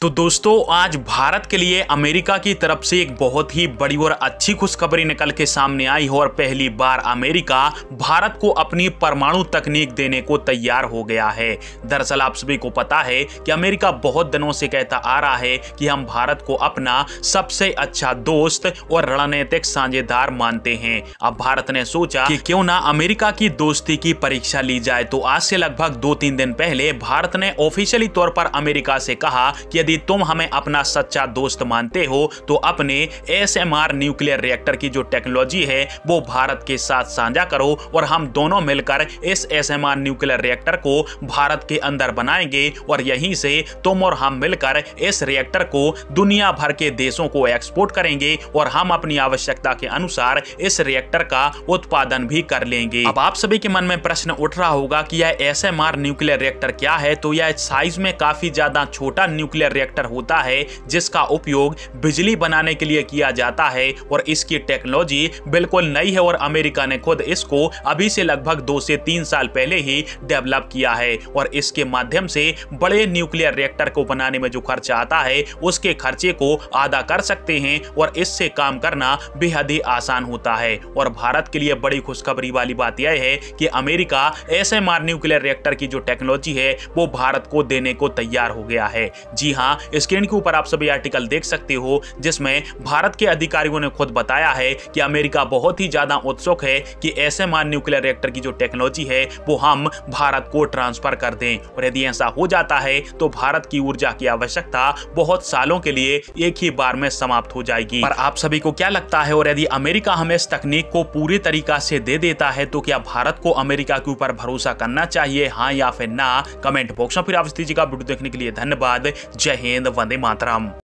तो दोस्तों आज भारत के लिए अमेरिका की तरफ से एक बहुत ही बड़ी और अच्छी खुशखबरी निकल के सामने आई है और पहली बार अमेरिका भारत को अपनी परमाणु तकनीक देने को तैयार हो गया है। दरअसल आप सभी को पता है कि अमेरिका बहुत दिनों से कहता आ रहा है कि हम भारत को अपना सबसे अच्छा दोस्त और रणनीतिक साझेदार मानते हैं। अब भारत ने सोचा कि क्यों ना अमेरिका की दोस्ती की परीक्षा ली जाए। तो आज से लगभग 2-3 दिन पहले भारत ने ऑफिशियली तौर पर अमेरिका से कहा कि यदि तुम हमें अपना सच्चा दोस्त मानते हो तो अपने SMR न्यूक्लियर रिएक्टर की जो टेक्नोलॉजी है वो भारत के साथ साझा करो और हम दोनों मिलकर इस SMR न्यूक्लियर रिएक्टर को भारत के अंदर बनाएंगे और यहीं से तुम और हम मिलकर इस रिएक्टर को दुनिया भर के देशों को एक्सपोर्ट करेंगे और हम अपनी आवश्यकता के अनुसार इस रिएक्टर का उत्पादन भी कर लेंगे। अब आप सभी के मन में प्रश्न उठ रहा होगा कि यह SMR न्यूक्लियर रिएक्टर क्या है। तो यह साइज में काफी ज्यादा छोटा न्यूक्लियर रिएक्टर होता है जिसका उपयोग बिजली बनाने के लिए किया जाता है और इसकी टेक्नोलॉजी बिल्कुल नई है और अमेरिका ने खुद इसको अभी से लगभग 2 से 3 साल पहले ही डेवलप किया है और इसके माध्यम से बड़े न्यूक्लियर रिएक्टर को बनाने में जो खर्चा आता है उसके खर्चे को आधा कर सकते हैं और इससे काम करना बेहद ही आसान होता है। और भारत के लिए बड़ी खुशखबरी वाली बात यह है कि अमेरिका SMR न्यूक्लियर रिएक्टर की जो टेक्नोलॉजी है वो भारत को देने को तैयार हो गया है। जी हाँ, स्क्रीन के ऊपर आप सभी आर्टिकल देख सकते हो जिसमें भारत के अधिकारियों ने खुद बताया है कि अमेरिका बहुत ही ज्यादा उत्सुक है कि SMR न्यूक्लियर रिएक्टर की जो टेक्नोलॉजी है वो हम भारत को ट्रांसफर कर दें और यदि ऐसा हो जाता है तो भारत की ऊर्जा की आवश्यकता बहुत सालों के लिए एक ही बार में समाप्त हो जाएगी। पर आप सभी को क्या लगता है और यदि अमेरिका हमें इस तकनीक को पूरी तरीका से दे देता है तो क्या भारत को अमेरिका के ऊपर भरोसा करना चाहिए, हाँ या फिर ना? कमेंट बॉक्स में फिर आप दीजिएगा। वीडियो देखने के लिए धन्यवाद। जय हिंद, वंदे मातरम।